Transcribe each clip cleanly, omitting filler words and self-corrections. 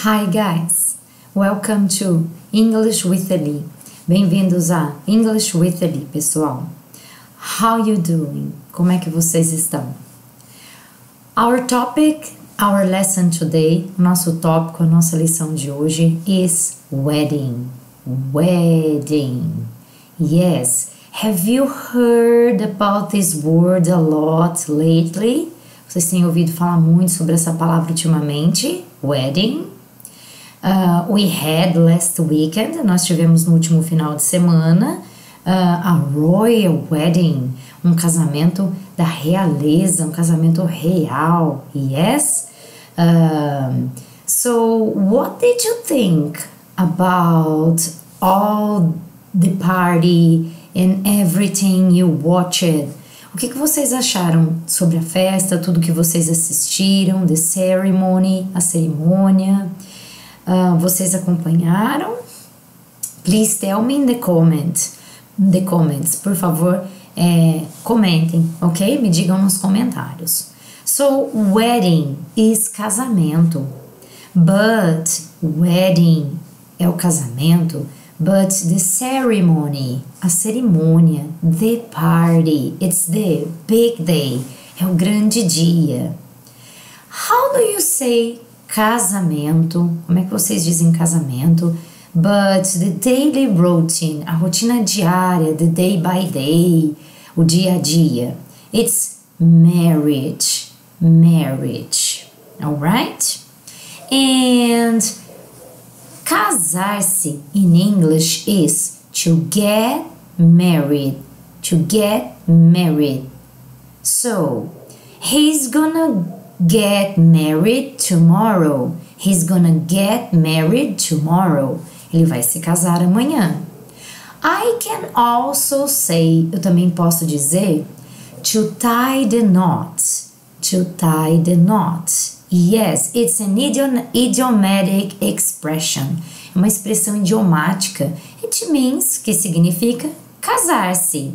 Hi guys, welcome to English with Eli. Bem-vindos a English with Eli, pessoal. How you doing? Como é que vocês estão? Our topic, our lesson today, nosso tópico, a nossa lição de hoje is wedding. Wedding. Yes. Have you heard about this word a lot lately? Vocês têm ouvido falar muito sobre essa palavra ultimamente? Wedding. We had last weekend, nós tivemos no último final de semana, a royal wedding, um casamento da realeza, um casamento real, yes? So, what did you think about all the party and everything you watched? O que vocês acharam sobre a festa, tudo que vocês assistiram, the ceremony, a cerimônia? Vocês acompanharam? Please tell me in the comments, por favor, comentem, ok? Me digam nos comentários. So, wedding is casamento, but wedding é o casamento, but the ceremony, a cerimônia, the party, it's the big day, é o grande dia. How do you say casamento? Como é que vocês dizem casamento? But the daily routine, a rotina diária, the day by day, o dia a dia. It's marriage, alright? And casar-se in English is to get married, So, he's gonna get married tomorrow. He's gonna get married tomorrow. Ele vai se casar amanhã. I can also say, eu também posso dizer, to tie the knot. To tie the knot. Yes, it's an idiomatic expression. É uma expressão idiomática. It means, que significa casar-se.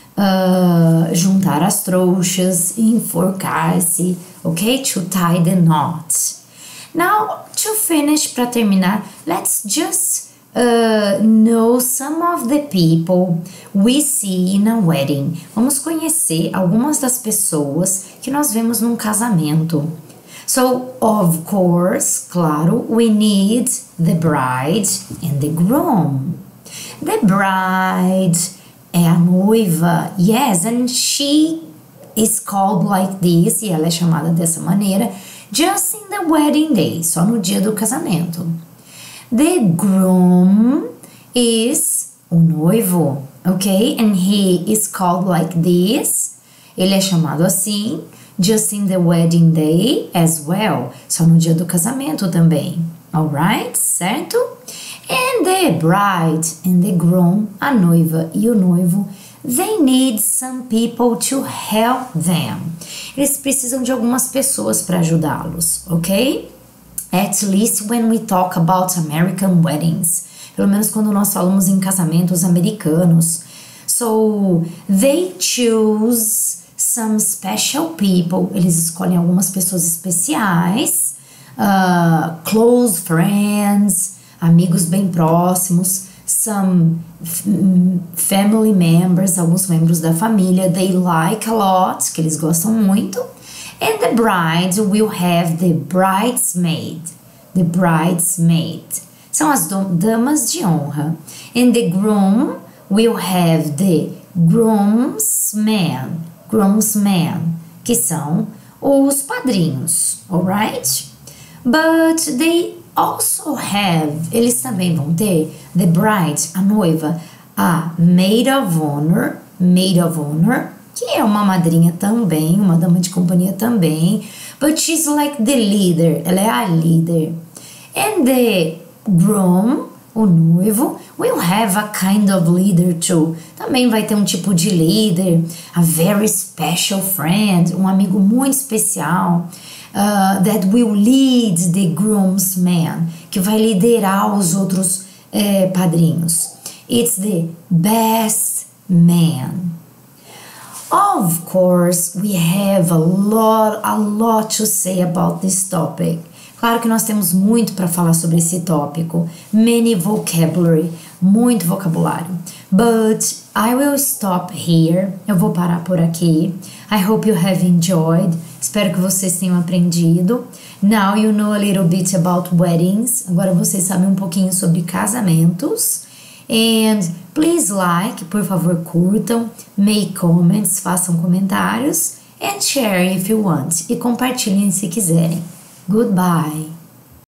Juntar as trouxas, enforcar-se, ok? To tie the knot. Now, to finish, para terminar, let's just know some of the people we see in a wedding. Vamos conhecer algumas das pessoas que nós vemos num casamento. So, of course, claro, we need the bride and the groom. The bride é a noiva, yes, and she is called like this, e ela é chamada dessa maneira, just in the wedding day, só no dia do casamento. The groom is o noivo, ok? And he is called like this, ele é chamado assim, just in the wedding day as well, só no dia do casamento também, alright? Certo? And the bride and the groom, a noiva e o noivo, they need some people to help them. Eles precisam de algumas pessoas para ajudá-los, ok? At least when we talk about American weddings. Pelo menos quando nós falamos em casamentos americanos. So, they choose some special people. Eles escolhem algumas pessoas especiais. Close friends, amigos bem próximos. Some family members, alguns membros da família, they like a lot, que eles gostam muito. And the bride will have the bridesmaid. São as damas de honra. And the groom will have the groomsmen, que são os padrinhos, alright? But they also have, eles também vão ter, the bride, a noiva, a maid of honor, que é uma madrinha também, uma dama de companhia também, but she's like the leader, ela é a líder. And the groom, o noivo, will have a kind of leader too. Também vai ter um tipo de líder, a very special friend, um amigo muito especial. That will lead the groomsmen, que vai liderar os outros padrinhos. It's the best man. Of course, we have a lot to say about this topic. Claro que nós temos muito para falar sobre esse tópico. Many vocabulary, muito vocabulário. But I will stop here. Eu vou parar por aqui. I hope you have enjoyed. Espero que vocês tenham aprendido. Now you know a little bit about weddings. Agora vocês sabem um pouquinho sobre casamentos. And please like, por favor, curtam, make comments, façam comentários and share if you want. E compartilhem se quiserem. Goodbye.